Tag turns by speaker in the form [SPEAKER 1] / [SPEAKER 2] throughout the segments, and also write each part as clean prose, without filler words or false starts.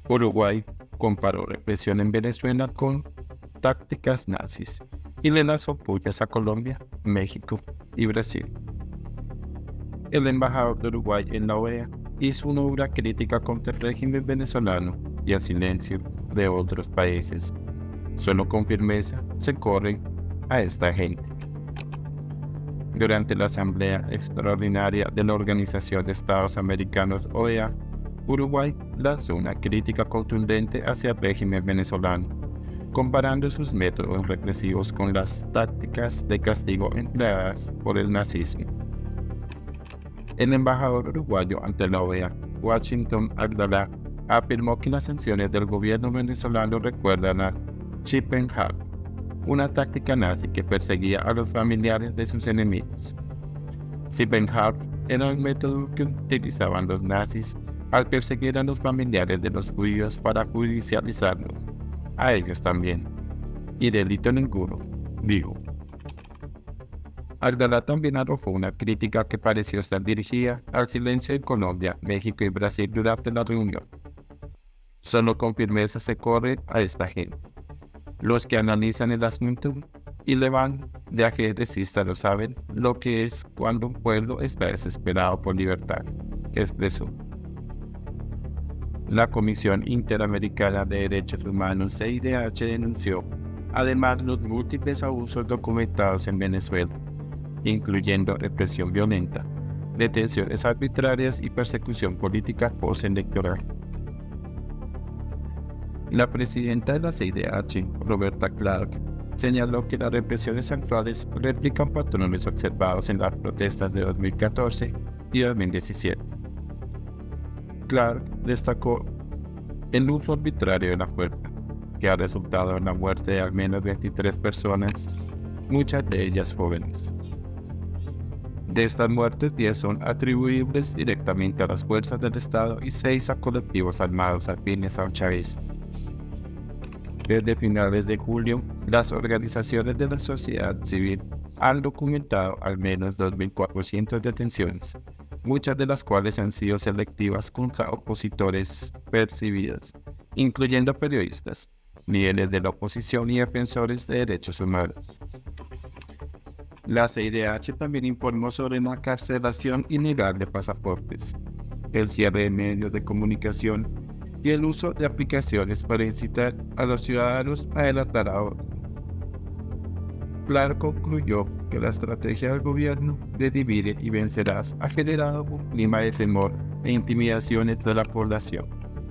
[SPEAKER 1] Uruguay comparó represión en Venezuela con tácticas nazis y le lanzó pullas a Colombia, México y Brasil. El embajador de Uruguay en la OEA hizo una obra crítica contra el régimen venezolano y el silencio de otros países. Solo con firmeza se corren a esta gente. Durante la Asamblea Extraordinaria de la Organización de Estados Americanos OEA, Uruguay lanzó una crítica contundente hacia el régimen venezolano, comparando sus métodos represivos con las tácticas de castigo empleadas por el nazismo. El embajador uruguayo ante la OEA, Washington Abdallah, afirmó que las sanciones del gobierno venezolano recuerdan a Chippenham, una táctica nazi que perseguía a los familiares de sus enemigos. Chippenham era el método que utilizaban los nazis al perseguir a los familiares de los judíos para judicializarlos, a ellos también, y delito ninguno, dijo. Abdallah también arrojó una crítica que pareció estar dirigida al silencio en Colombia, México y Brasil durante la reunión. Solo con firmeza se corre a esta gente. Los que analizan el asunto y le van de ajedrecista lo saben lo que es cuando un pueblo está desesperado por libertad, expresó. La Comisión Interamericana de Derechos Humanos, CIDH, denunció además los múltiples abusos documentados en Venezuela, incluyendo represión violenta, detenciones arbitrarias y persecución política postelectoral. La presidenta de la CIDH, Roberta Clark, señaló que las represiones actuales replican patrones observados en las protestas de 2014 y 2017. Clark destacó el uso arbitrario de la fuerza, que ha resultado en la muerte de al menos 23 personas, muchas de ellas jóvenes. De estas muertes, 10 son atribuibles directamente a las fuerzas del Estado y 6 a colectivos armados afines al chavismo. Desde finales de julio, las organizaciones de la sociedad civil han documentado al menos 2.400 detenciones, muchas de las cuales han sido selectivas contra opositores percibidos, incluyendo periodistas, líderes de la oposición y defensores de derechos humanos. La CIDH también informó sobre la carcelación ilegal de pasaportes, el cierre de medios de comunicación y el uso de aplicaciones para incitar a los ciudadanos a delatar a otros. Clark concluyó que la estrategia del gobierno de divide y vencerás ha generado un clima de temor e intimidación entre la población.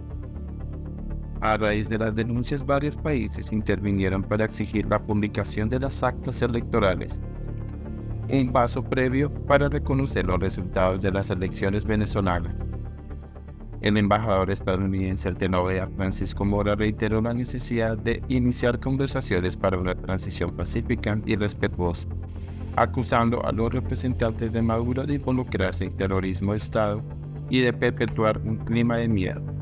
[SPEAKER 1] A raíz de las denuncias, varios países intervinieron para exigir la publicación de las actas electorales, un paso previo para reconocer los resultados de las elecciones venezolanas. El embajador estadounidense ante la OEA, Francisco Mora, reiteró la necesidad de iniciar conversaciones para una transición pacífica y respetuosa, acusando a los representantes de Maduro de involucrarse en terrorismo de Estado y de perpetuar un clima de miedo.